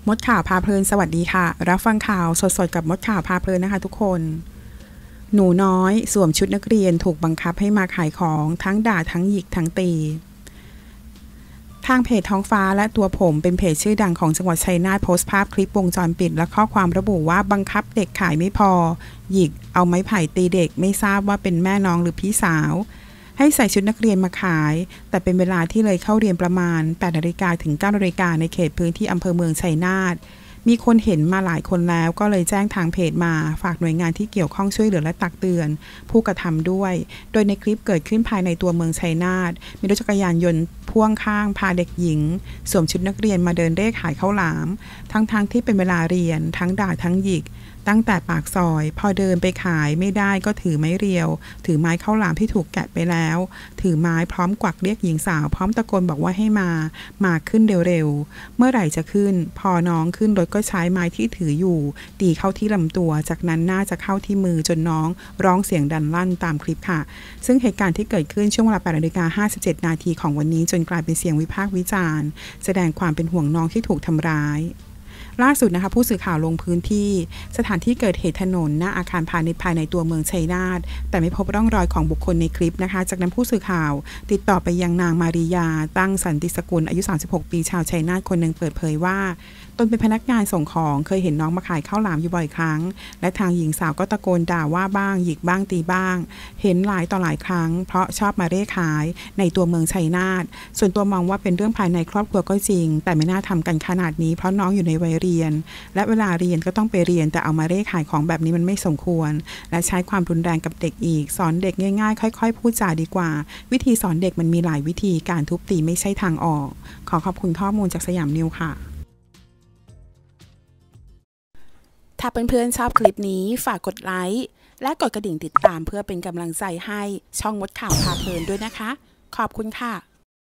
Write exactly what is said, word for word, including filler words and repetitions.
มดข่าวพาเพลินสวัสดีค่ะรับฟังข่าวสดๆกับมดข่าวพาเพลินนะคะทุกคนหนูน้อยสวมชุดนักเรียนถูกบังคับให้มาขายของทั้งด่าทั้งหยิกทั้งตีทางเพจท้องฟ้าและตัวผมเป็นเพจชื่อดังของจังหวัดชัยนาทโพสต์ภาพคลิปวงจรปิดและข้อความระบุว่าบังคับเด็กขายไม่พอหยิกเอาไม้ไผ่ตีเด็กไม่ทราบว่าเป็นแม่น้องหรือพี่สาวให้ใส่ชุดนักเรียนมาขายแต่เป็นเวลาที่เลยเข้าเรียนประมาณแปดนาฬิกาถึงเก้านาฬิกาในเขตพื้นที่อำเภอเมืองชัยนาทมีคนเห็นมาหลายคนแล้วก็เลยแจ้งทางเพจมาฝากหน่วยงานที่เกี่ยวข้องช่วยเหลือและตักเตือนผู้กระทำด้วยโดยในคลิปเกิดขึ้นภายในตัวเมืองชัยนาทมีรถจักรยานยนต์พ่วงข้างพาเด็กหญิงสวมชุดนักเรียนมาเดินเร่ขายข้าวหลามทั้งๆ ท, ที่เป็นเวลาเรียนทั้งด่าทั้งหยิกตั้งแต่ปากซอยพอเดินไปขายไม่ได้ก็ถือไม้เรียวถือไม้ข้าวหลามที่ถูกแกะไปแล้วถือไม้พร้อมกวักเรียกหญิงสาวพร้อมตะโกนบอกว่าให้มามาขึ้นเร็วๆเมื่อไหร่จะขึ้นพอน้องขึ้นรถก็ใช้ไม้ที่ถืออยู่ตีเข้าที่ลำตัวจากนั้นน่าจะเข้าที่มือจนน้องร้องเสียงดังลั่นตามคลิปค่ะซึ่งเหตุการณ์ที่เกิดขึ้นช่วงเวลา แปดนาฬิกาห้าสิบเจ็ดนาทีของวันนี้จนกลายเป็นเสียงวิพากษ์วิจารณ์แสดงความเป็นห่วงน้องที่ถูกทำร้ายล่าสุดนะคะผู้สื่อข่าวลงพื้นที่สถานที่เกิดเหตุถนนหน้าอาคารพาณิชย์ภายในตัวเมืองชัยนาทแต่ไม่พบร่องรอยของบุคคลในคลิปนะคะจากนั้นผู้สื่อข่าวติดต่อไปยังนางมาริยาตั้งสันติสกุลอายุสามสิบหกปีชาวชัยนาทคนหนึ่งเปิดเผยว่าตนเป็นพนักงานส่งของเคยเห็นน้องมาขายข้าวหลามอยู่บ่อยครั้งและทางหญิงสาวก็ตะโกนด่าว่าบ้างหยิกบ้างตีบ้างเห็นหลายต่อหลายครั้งเพราะชอบมาเร่ขายในตัวเมืองชัยนาทส่วนตัวมองว่าเป็นเรื่องภายในครอบครัวก็จริงแต่ไม่น่าทำกันขนาดนี้เพราะน้องอยู่ในวัยเรียนและเวลาเรียนก็ต้องไปเรียนแต่เอามาเร่ขายของแบบนี้มันไม่สมควรและใช้ความรุนแรงกับเด็กอีกสอนเด็กง่ายๆค่อยๆพูดจาดีกว่าวิธีสอนเด็กมันมีหลายวิธีการทุบตีไม่ใช่ทางออกขอขอบคุณข้อมูลจากสยามนิวค่ะถ้าเพื่อนๆชอบคลิปนี้ฝากกดไลค์และกดกระดิ่งติดตามเพื่อเป็นกำลังใจให้ช่องมดข่าวพาเพลินด้วยนะคะขอบคุณค่ะ